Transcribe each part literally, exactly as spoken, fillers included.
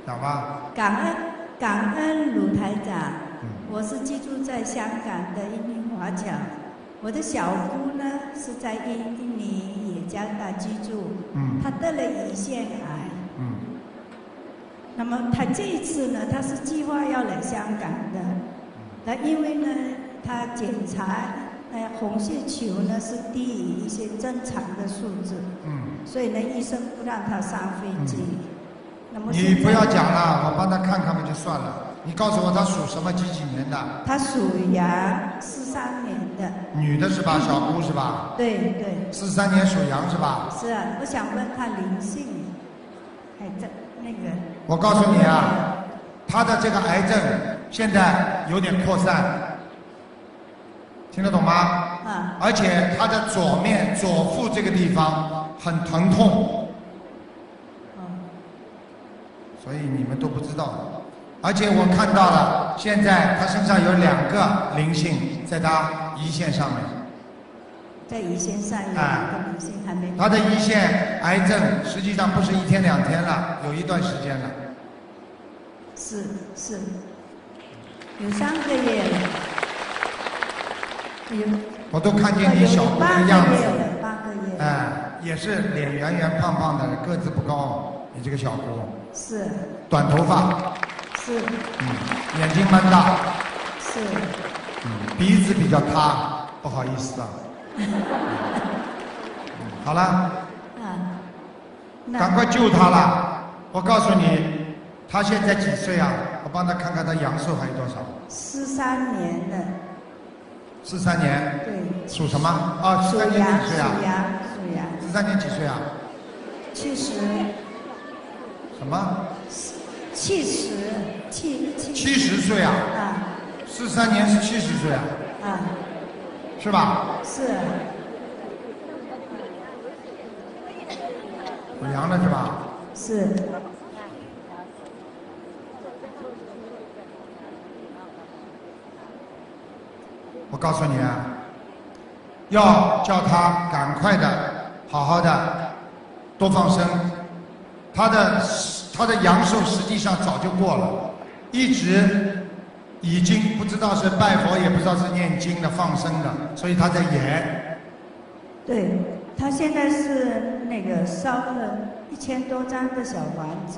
讲吧。 感恩感恩鲁台长，嗯、我是居住在香港的印尼华侨，我的小姑呢是在印尼也加拿大居住，嗯，她得了胰腺癌，嗯，那么她这一次呢，她是计划要来香港的，那因为呢，她检查。呃，红血球呢是低于一些正常的数字，嗯，所以呢，医生不让他上飞机。嗯、那么你不要讲了，我帮他看看嘛就算了。你告诉我他属什么几几年的？ 他属羊，四三年的。 女的是吧？小姑是吧？ 对对。 四三年属羊是吧？ 是啊，我想问他灵性，还在那个。 我告诉你啊，他的这个癌症现在有点扩散。听得懂吗？啊！而且他的左面左腹这个地方很疼痛，所以你们都不知道。而且我看到了，现在他身上有两个灵性在他胰腺上面。 在胰腺上有两个灵性还没。 他的胰腺癌症实际上不是一天两天了，有一段时间了。 是是，有三个月了。 我都看见你小姑的样子， 八个月， 哎，也是脸圆圆胖胖的，个子不高。你这个小姑是短头发， 是， 嗯，眼睛蛮大， 是， 嗯，鼻子比较塌，不好意思啊。嗯、好了，啊，赶快救她了！我告诉你，她现在几岁啊？我帮她看看她阳寿还有多少。 四三年的。 四三年， 对， 属什么？啊，四三年几岁啊？ 属羊，属羊。 四三年几岁啊？ 七十。 什么？ 七十，七七。 七十岁啊？啊。四三年是七十岁啊？啊。是吧？ 是。 属羊的是吧？ 是。 我告诉你啊，要叫他赶快的、好好的多放生。他的他的阳寿实际上早就过了，一直已经不知道是拜佛，也不知道是念经的、放生的，所以他在延。 对，他现在是那个烧了一千多张的小房子。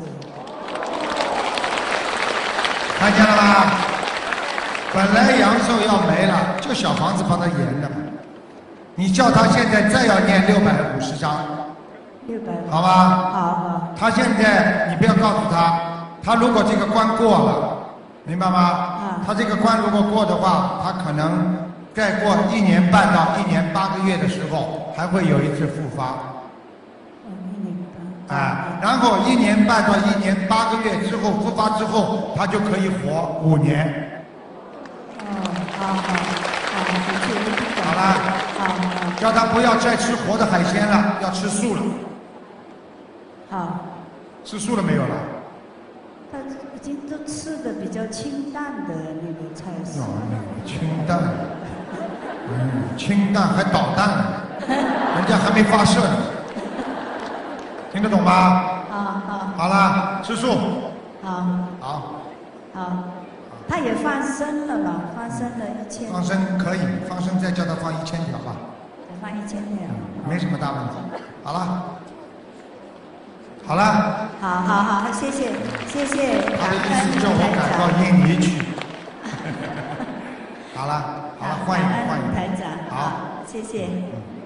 看见了吗？本来阳寿要没了，就小房子帮他延的。你叫他现在再要念六百五十章， 六百， 好吧？ 好好。 他现在你不要告诉他，他如果这个关过了，明白吗？啊。他这个关如果过的话，他可能再过一年半到一年八个月的时候，还会有一次复发。 哦，一年半。 啊，然后一年半到一年八个月之后复发之后，他就可以活五年。 好好好， 好了， 好好， 叫他不要再吃活的海鲜了，要吃素了。 好， 吃素了没有了？ 他已经都吃的比较清淡的那个菜式。 哦，那个清淡，嗯，清淡还捣蛋呢，人家还没发射呢，听得懂吗？ 好好。 好了，吃素。 好。 好。 好。他也放生了吧？放生了一千。 放生可以，放生再叫他放一千条吧。 再放一千条。 没什么大问题。好了。好了。 好好好，谢谢谢谢。 他的意思叫我赶到印尼去。好了，好了，换一个，换一个。 台长， 好， 谢谢。 嗯